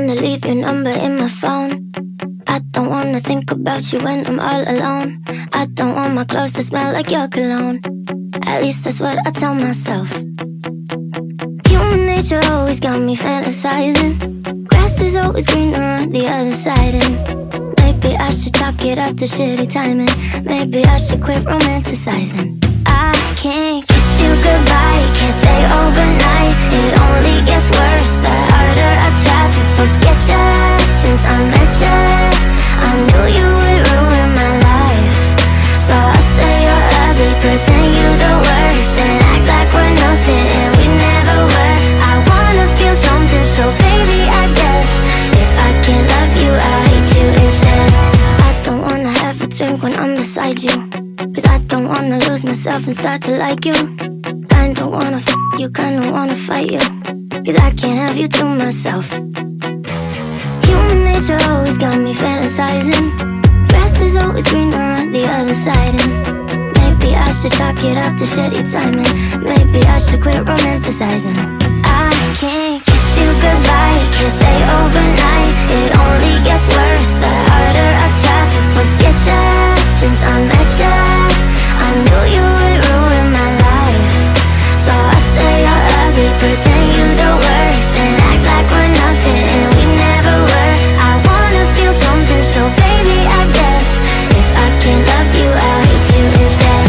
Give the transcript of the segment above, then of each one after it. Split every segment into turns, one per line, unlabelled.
wanna leave your number in my phone. I don't wanna think about you when I'm all alone. I don't want my clothes to smell like your cologne. At least that's what I tell myself. Human nature always got me fantasizing. Grass is always greener on the other side, and maybe I should chalk it up to shitty timing. Maybe I should quit romanticizing. I can't kiss you goodbye, can't stay overnight. It only gets worse the harder I try to forget ya. Since I met ya, I knew you would ruin my life. So I say you're ugly, pretend you the worst, and act like we're nothing and we never were. I wanna feel something, so baby I guess if I can't love you, I hate you instead. I don't wanna have a drink when I'm beside you, cause I don't wanna lose myself and start to like you. Kinda wanna f you, kinda wanna fight you, cause I can't have you to myself. Human nature always got me fantasizing. Grass is always greener on the other side, and maybe I should chalk it up to shitty timing. Maybe I should quit romanticizing. I can't kiss you goodbye, can't stay overnight. It only gets worse the harder I try to forget ya. Since I met ya, I knew you would ruin my life. So I say you're ugly, pretend you the worst, and act like we're nothing and we never were. I wanna feel something, so baby I guess if I can't love you, I'll hate you instead.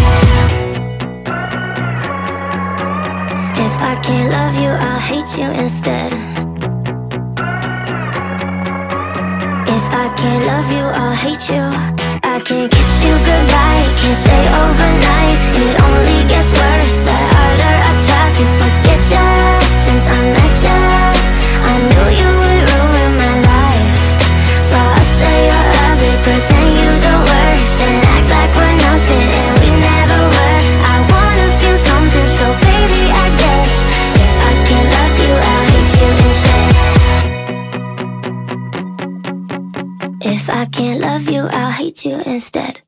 If I can't love you, I'll hate you instead. If I can't love you, I'll hate you. I can't kiss you goodbye, can't stay overnight. It only gets worse the harder I try to forget ya. Since I met ya, I knew you would ruin my life. So I say you're ugly, pretend you the worst, and act like we're nothing and we never were. I wanna feel something, so baby I guess if I can't love you, I'll hate you instead. If I can't love you, I'll hate you instead.